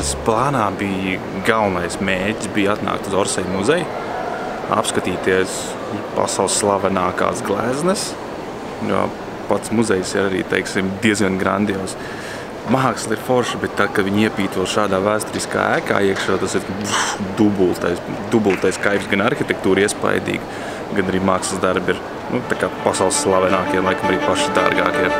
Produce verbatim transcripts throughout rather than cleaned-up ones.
gleznas plānā bija galvenais mērķis bija atnākt uz Orsay muzeju, apskatīties pasaules slavenākās gleznas, jo pats muzejs ir arī, teiksim, diezgan grandios. Māksla ir forša, bet tad, kad viņi iepīt vēl šādā vēsturiskā ēkā iekšā, tas ir dubultais, dubultais kaifs, gan arhitektūra iespaidīga, gan arī mākslas darbi ir, nu, tā kā pasaules slavenākie, laikam arī paši dārgākie.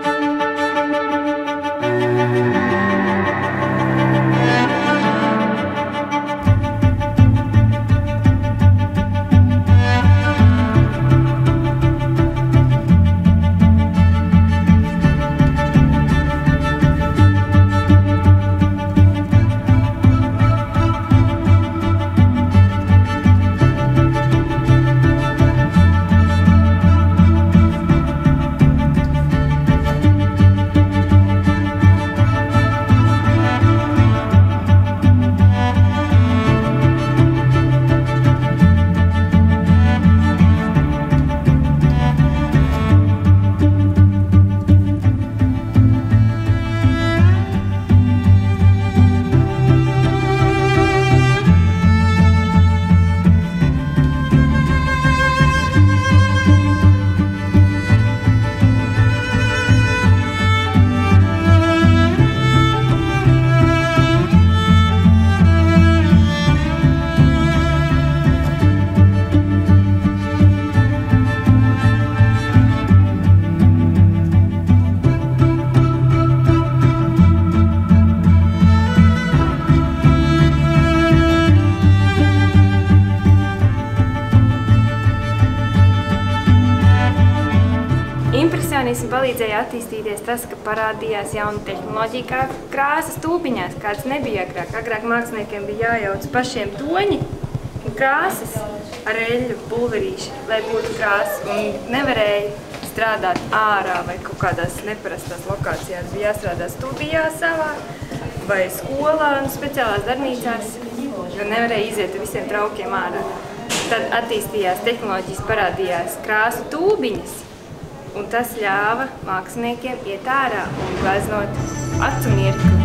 Impresionismu palīdzēja attīstīties tas, ka parādījās jauna tehnoloģija kā krāsas tūbiņās, kāds nebija agrāk. Agrāk māksliniekiem bija jājauc pašiem toņi un krāsas ar eļļu pulverīši, lai būtu krāsas, un nevarēja strādāt ārā vai kaut kādās neparastās lokācijās. Bija jāstrādā studijā savā vai skolā un speciālās darbnīcās, jo nevarēja iziet ar visiem traukiem ārā. Tad attīstījās tehnoloģijas, parādījās krāsu tūbiņas, un tas ļāva māksliniekiem iet ārā un gleznot acu mirkli.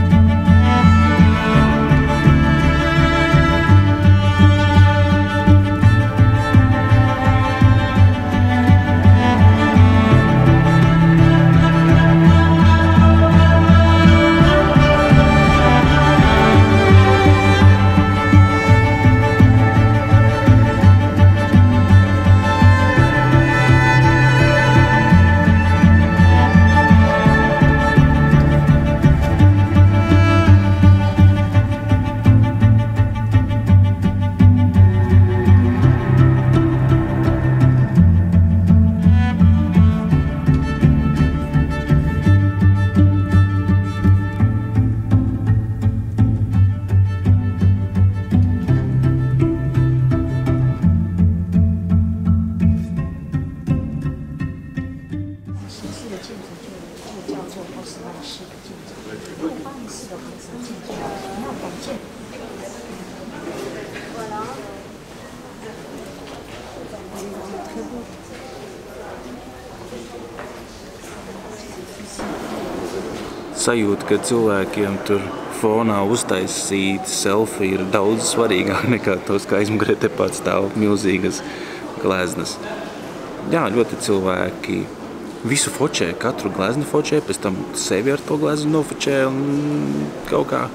Sajūta, ka cilvēkiem tur fonā uztaisīt selfiju ir daudz svarīgāk nekā tos, kā aizmugurē tepat stāv milzīgas gleznas. Jā, ļoti cilvēki visu fočē, katru glezni fočē, pēc tam sevi ar to glezni nofočē un kaut kā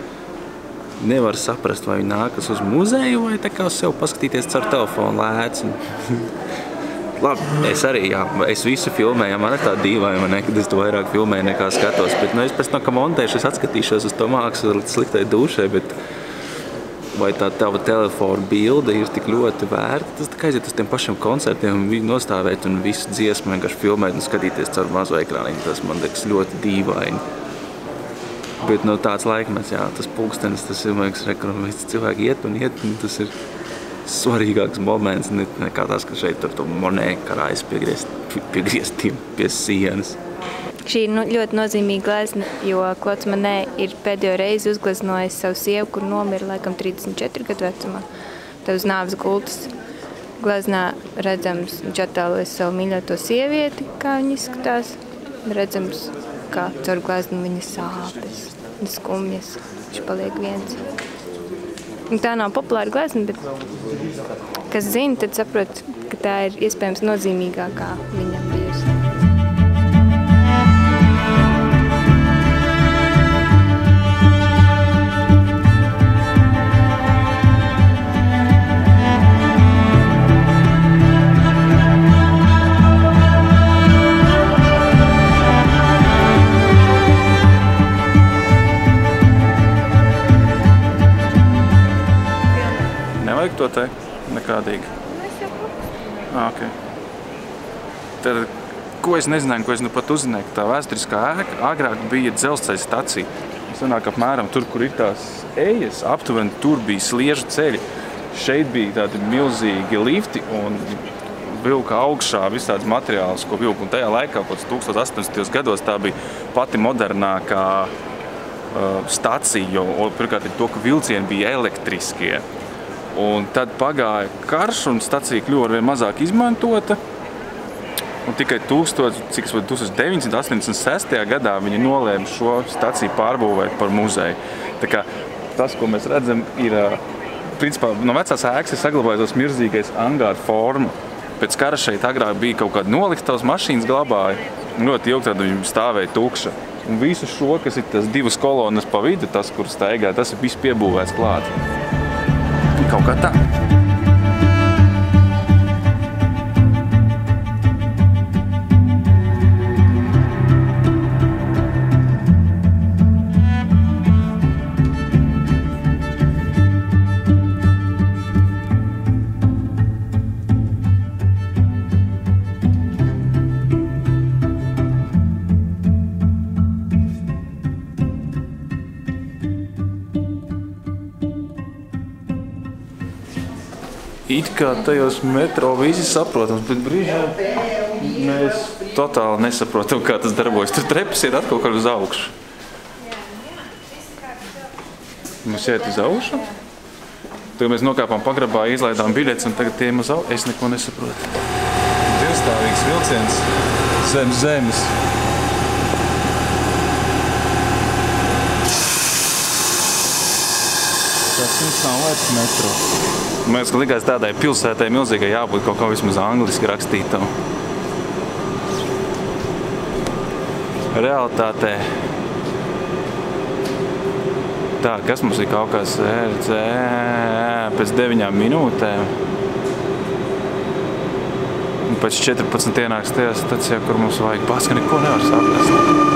nevar saprast, vai viņi nākas uz muzeju vai tā kā uz sev paskatīties caur telefonu lēts. Labi, es arī, jā, es visu filmēju, man ir tā dīvaina, ne, kad es to vairāk filmēju nekā skatos, bet nu, es pēc tam, ka montēšu, es atskatīšos uz to mākslu līdz sliktai dušai, bet vai tā tava telefona bilde ir tik ļoti vērta, tas tā kā aiziet uz tiem pašiem koncertiem un nostāvēt un visu dziesmu vienkārši filmēt un skatīties caur mazo ekrāniņu, tas man liekas ļoti dīvaini. Bet no tāds laikmets, jā, tas pulkstenis, tas ir, man liekas, rekur, un visi cilvēki iet un iet, un tas ir svarīgāks moments nekā tas, ka šeit tur to Monet karājas piegriezt, piegrieztiem pie sienas. Šī ir ļoti nozīmīga glezna, jo Klods Monet ir pēdējo reizi uzgleznojis savu sievu, kur nomira laikam trīsdesmit četru gadu vecumā. Tad uz nāves gultas gleznā redzams, viņš attēlojas savu mīļoto sievieti, kā viņa izskatās. Redzams, kā caur gleznu viņa sāpes. un skumjas. Viņš paliek viens. Un tā nav populāra glezna, bet kas zina, tad saprot, ka tā ir iespējams nozīmīgākā viņam bijusi. Nevajag to te? Nekādīgi. Ah, okay. Tad, ko es nezināju, ko es nu pat uzzināju, ka tā vēsturiskā ēka agrāk bija dzelzceļa stacija. Sanāk apmēram tur, kur ir tās ejas, aptuveni tur bija sliežu ceļi. Šeit bija tādi milzīgi lifti un vilka augšā visāds materiāls, ko vilka. Un tajā laikā, kaut tūkstoš astoņdesmitajos gados, tā bija pati modernākā uh, stacija, jo pirmkārt ir to, ka vilcieni bija elektriskie. Un tad pagāja karš un stacija kļuva arvien mazāk izmantota. Un tikai tūkstoš deviņsimt astoņdesmit sestajā gadā viņi nolēma šo staciju pārbūvēt par muzeju. Tā kā tas, ko mēs redzam, ir principā no vecās ēkas ir saglabājusies milzīgais angāra forma. Pēc kara šeit agrāk bija kaut kāda noliktavas mašīnas glabāja. Ļoti ilgi tad viņi stāvēja tukša. Un visu šo, kas ir tas divas kolonas pa vidu, tas, kur staigā, tas ir viss piebūvēts klāt. Kaut kā tā. It kā tajos metro visi saprotams, bet brīžiem mēs totāli nesaprotam, kā tas darbojas. Tur trepas iet atkal kaut uz augšu. Mums iet uz augšu? Tagad mēs nokāpām pagrabā, izlaidām biļetes un tagad tiem uz augšu. Es neko nesaprotu. Divstāvīgs vilciens zem zemes. Tas jums nav vairs metro. Man liekas, ka likās tādai pilsētai milzīgai jābūt kaut kā vismaz angliski rakstītam. Realitātē. Tā, kas mums ir kaut kas R C pēc deviņām minūtēm. Un pēc četrpadsmit ienāks tajā stacijā, kur mums vajag pats, ka neko nevar saprast.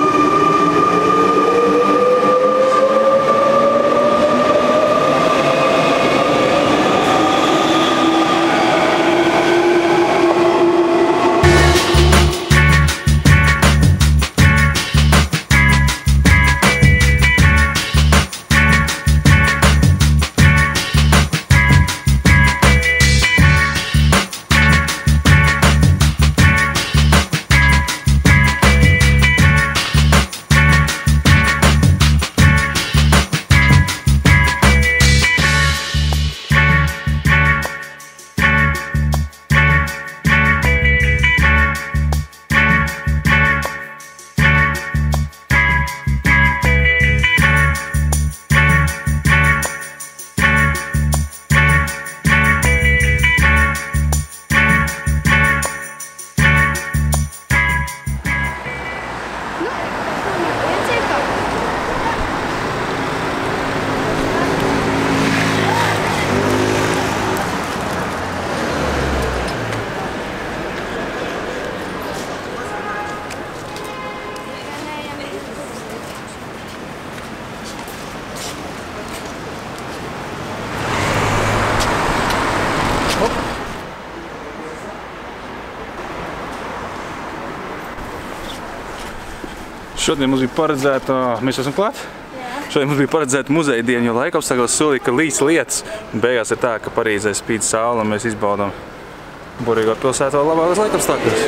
Šodien mums bija paredzēta, mēs esam klāt? Jā. Šodien mums bija paredzēta muzeja diena, jo laikapstākļos solīja, ka līs lietas. Beigās ir tā, ka Parīzē spīd saule un mēs izbaudām burīgo pilsētu vēl labākos laikapstākļos.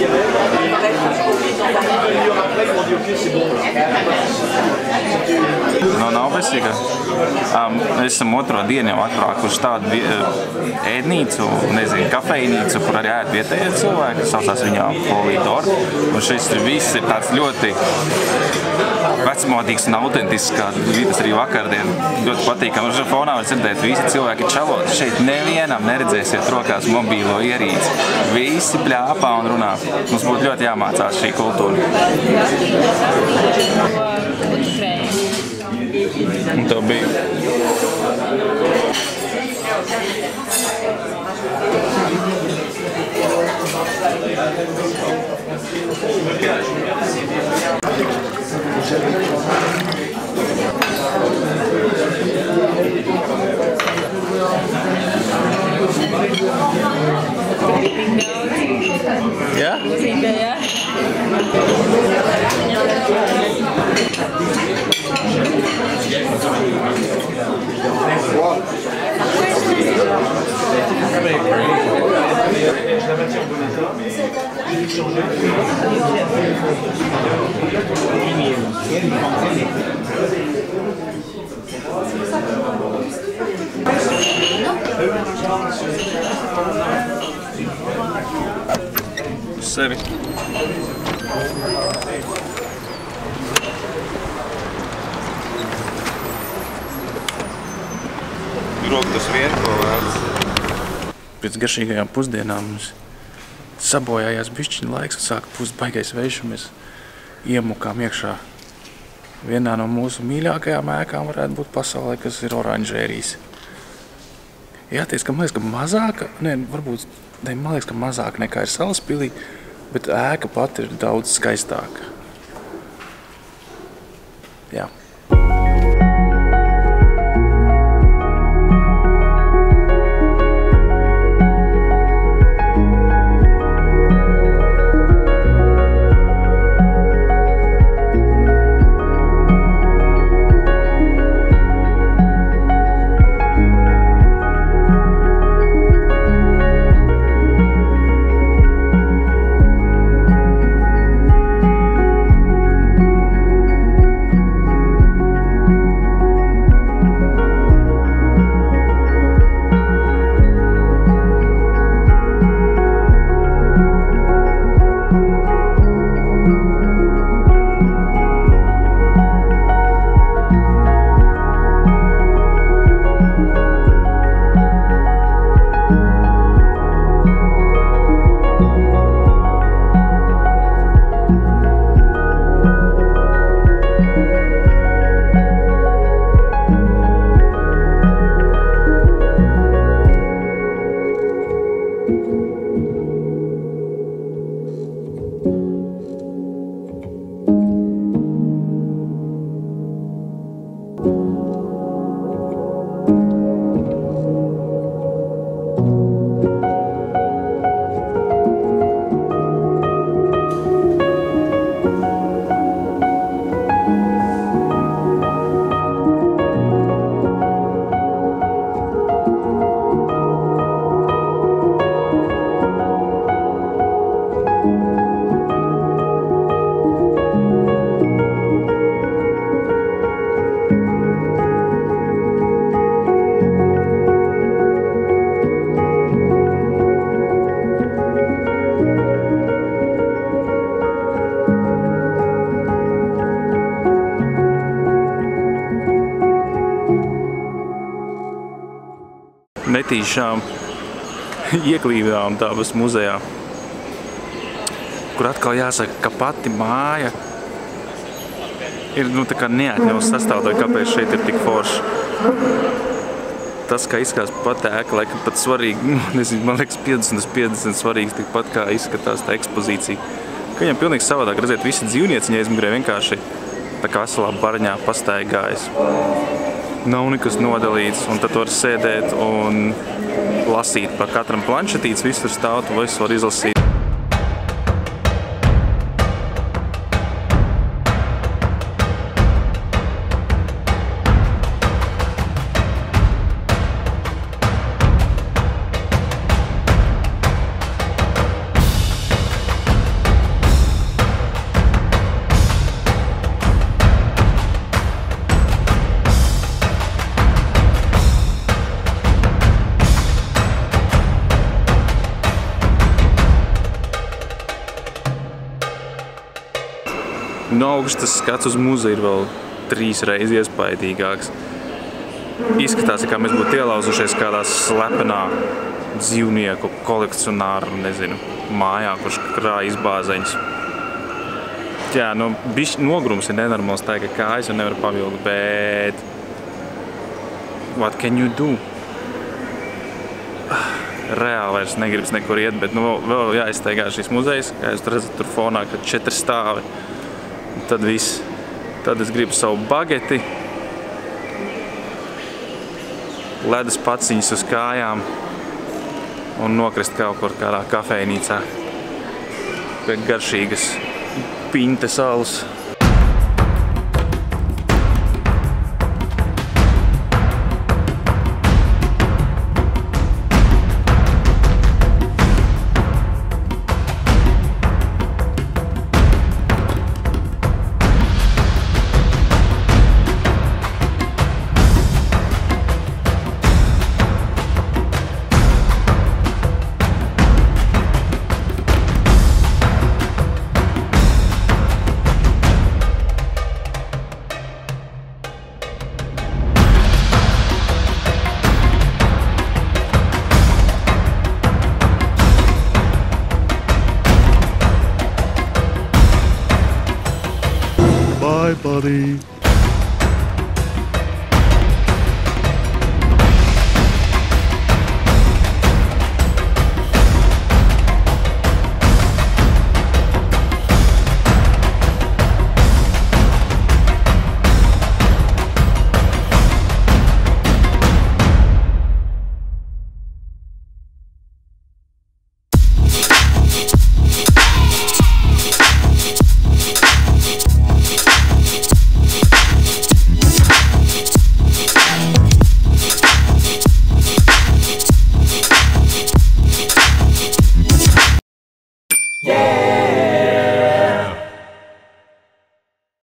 No, nav besīga. Um, mēs esam otro dienu jau atbraukuši tādu ēdnīcu, nezinu, kafejnīcu, kur arī ēd vietējie cilvēki, saucās viņā Polidor. Un šis viss ir tāds ļoti vecmodīgs un autentisks, kā tas arī vakardien. Ļoti patīkami. Ar fonā var dzirdēt, visi cilvēki čalot. Šeit nevienam neredzēsiet rokās mobīlo ierīci. Visi pļāpā un runā. Mums būtu ļoti jāmācās šī kultūra. Un tev bija. Ja? Musika, ja? Sevi. Grok tas vien, ko vērts. Pēc garšīgajām pusdienām mums sabojājās bišķiņa laiks un sāka pust baigais vējš, un mēs iemukām iekšā vienā no mūsu mīļākajām ēkām varētu būt pasaulē, kas ir oranžērijas. Jāties, ka man liekas, ka mazāka, ne, varbūt, ne, man liekas, ka mazāka nekā ir Salaspilī, bet ēka pati ir daudz skaistāka. Jā. Netīšām ieklīdām Dabas muzejā, kur atkal jāsaka, ka pati māja ir nu, tā kā neatņemama sastāvdaļa, kāpēc šeit ir tik forši. Tas, kā izskatās pat ēka, laikam pat svarīgi, nezinu, man liekas piecdesmit uz piecdesmit svarīgs tikpat, kā izskatās tā ekspozīcija. Ka viņam pilnīgi savādāk redzēt visi dzīvnieciņi aizmugurē vienkārši tā kā veselā barņā pastaigājas. Nav nekas nodalīts, un tad var sēdēt un lasīt par katram planšetītes, viss tur stāv, tu visu var izlasīt. no augšas skats uz muzeju ir vēl trīs reizes iespaidīgāks. Izskatās, kā mēs būtu ielauzušies kādā slepenā dzīvnieku kolekcionāru, nezinu, mājā, kurš krāj izbāzeņus. Jā, nu, bišķi nogrums ir nenormāls, tā ka kājas un nevar pavilkt, bet... What can you do? Reāli vairs negribas nekur iet, bet nu, vēl jāizsteigā šīs muzejas, kā jūs redzat tur fonā, kad četri stāvi. Un tad viss. Tad es gribu savu bageti, ledus paciņas uz kājām un nokrist kaut kur kādā kafejnīcā pie garšīgas pinte salas. Bye, buddy.